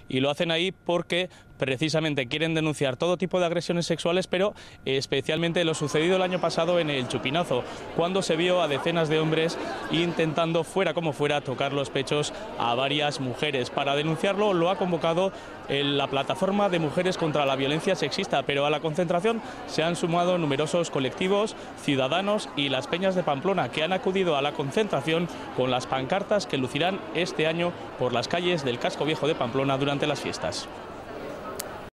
y lo hacen ahí porque precisamente quieren denunciar todo tipo de agresiones sexuales, pero especialmente lo sucedido el año pasado en el Chupinazo, cuando se vio a decenas de hombres intentando, fuera como fuera, tocar los pechos a varias mujeres. Para denunciarlo lo ha convocado la Plataforma de Mujeres contra la Violencia Sexista, pero a la concentración se han sumado numerosos colectivos, ciudadanos y las peñas de Pamplona, que han acudido a la concentración con las pancartas que lucirán este año por las calles del casco viejo de Pamplona durante las fiestas.